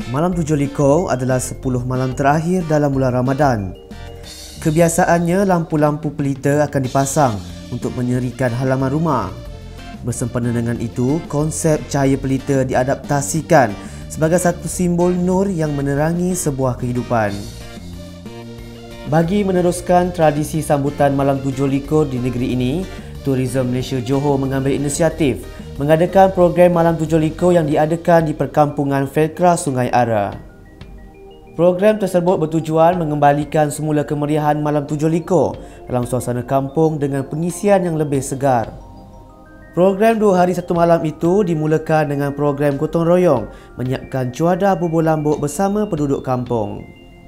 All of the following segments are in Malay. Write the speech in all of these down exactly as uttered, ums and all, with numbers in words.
Malam Tujuh Liko adalah sepuluh malam terakhir dalam bulan Ramadan. Kebiasaannya, lampu-lampu pelita akan dipasang untuk menyerikan halaman rumah. Bersempena dengan itu, konsep cahaya pelita diadaptasikan sebagai satu simbol nur yang menerangi sebuah kehidupan. Bagi meneruskan tradisi sambutan Malam Tujuh Liko di negeri ini, Tourism Malaysia Johor mengambil inisiatif mengadakan program Malam Tujuh Liko yang diadakan di perkampungan Felkra Sungai Ara. Program tersebut bertujuan mengembalikan semula kemeriahan Malam Tujuh Liko dalam suasana kampung dengan pengisian yang lebih segar. Program dua hari satu malam itu dimulakan dengan program gotong royong menyiapkan cuadah bubur lambuk bersama penduduk kampung.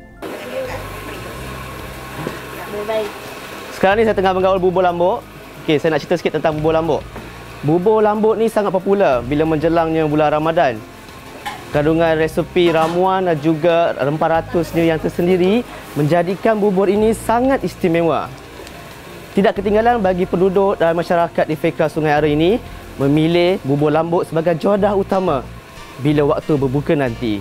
Sekarang ni saya tengah menggaul bubur lambuk. Okey, saya nak cerita sikit tentang bubur lambuk. Bubur lambuk ni sangat popular bila menjelangnya bulan Ramadan. Kandungan resepi ramuan dan juga rempah ratusnya yang tersendiri menjadikan bubur ini sangat istimewa. Tidak ketinggalan bagi penduduk dan masyarakat di Felkra Sungai Ara ini memilih bubur lambuk sebagai jawadah utama bila waktu berbuka nanti.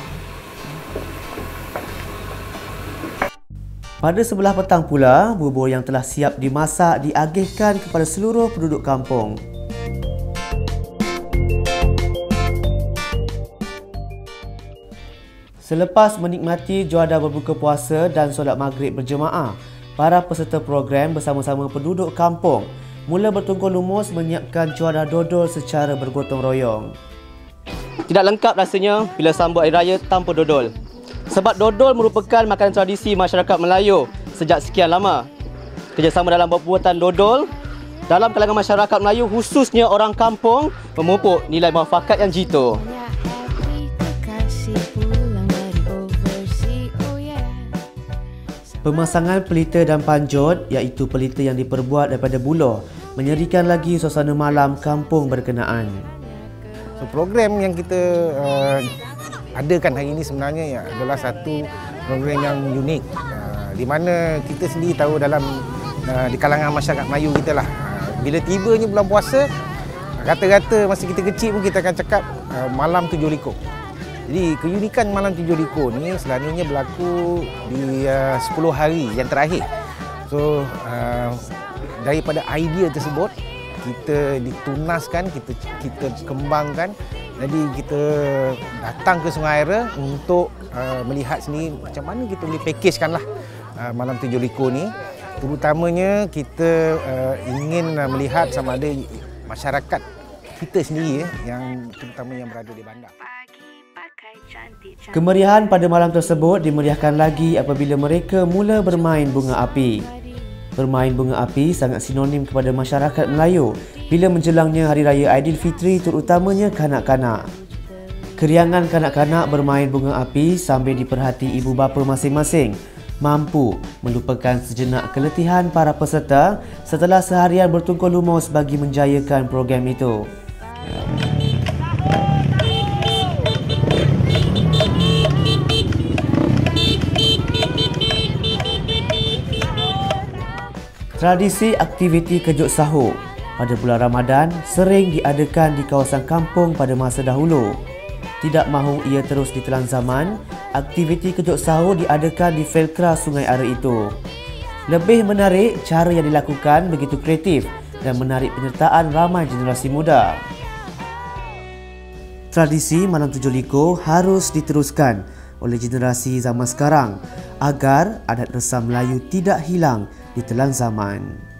Pada sebelah petang pula, bubur yang telah siap dimasak diagihkan kepada seluruh penduduk kampung. Selepas menikmati juadah berbuka puasa dan solat maghrib berjemaah, para peserta program bersama-sama penduduk kampung mula bertungkus lumus menyiapkan juadah dodol secara bergotong royong. Tidak lengkap rasanya bila sambut hari raya tanpa dodol. Sebab dodol merupakan makanan tradisi masyarakat Melayu sejak sekian lama. Kerjasama dalam pembuatan dodol dalam kalangan masyarakat Melayu, khususnya orang kampung, memupuk nilai muafakat yang jitu. Pemasangan pelita dan panjut, iaitu pelita yang diperbuat daripada buloh, menyerikan lagi suasana malam kampung berkenaan. So, program yang kita uh, adakan hari ini sebenarnya adalah satu program yang unik, uh, di mana kita sendiri tahu dalam uh, di kalangan masyarakat Melayu kita lah, uh, bila tibanya bulan puasa, rata-rata masa kita kecil pun kita akan cakap uh, Malam Tujuh Liko. Jadi keunikan Malam Tujuh Liko ni selalunya berlaku di uh, sepuluh hari yang terakhir. So uh, daripada idea tersebut kita ditunaskan, kita kita kembangkan. Jadi kita datang ke Sungai Ara untuk uh, melihat sendiri macam mana kita boleh packagekanlah uh, Malam Tujuh Liko ni. Terutamanya kita uh, ingin uh, melihat sama ada masyarakat kita sendiri eh, yang terutama yang berada di bandar. Kemeriahan pada malam tersebut dimeriahkan lagi apabila mereka mula bermain bunga api. Bermain bunga api sangat sinonim kepada masyarakat Melayu bila menjelangnya Hari Raya Aidilfitri, terutamanya kanak-kanak. Keriangan kanak-kanak bermain bunga api sambil diperhati ibu bapa masing-masing mampu melupakan sejenak keletihan para peserta setelah seharian bertungkus lumus bagi menjayakan program itu. Tradisi aktiviti kejut sahur pada bulan Ramadan sering diadakan di kawasan kampung pada masa dahulu. Tidak mahu ia terus ditelan zaman, aktiviti kejut sahur diadakan di Felkra Sungai Ara itu. Lebih menarik, cara yang dilakukan begitu kreatif dan menarik penyertaan ramai generasi muda. Tradisi Malam Tujuh Liko harus diteruskan oleh generasi zaman sekarang agar adat resam Melayu tidak hilang ditelan zaman.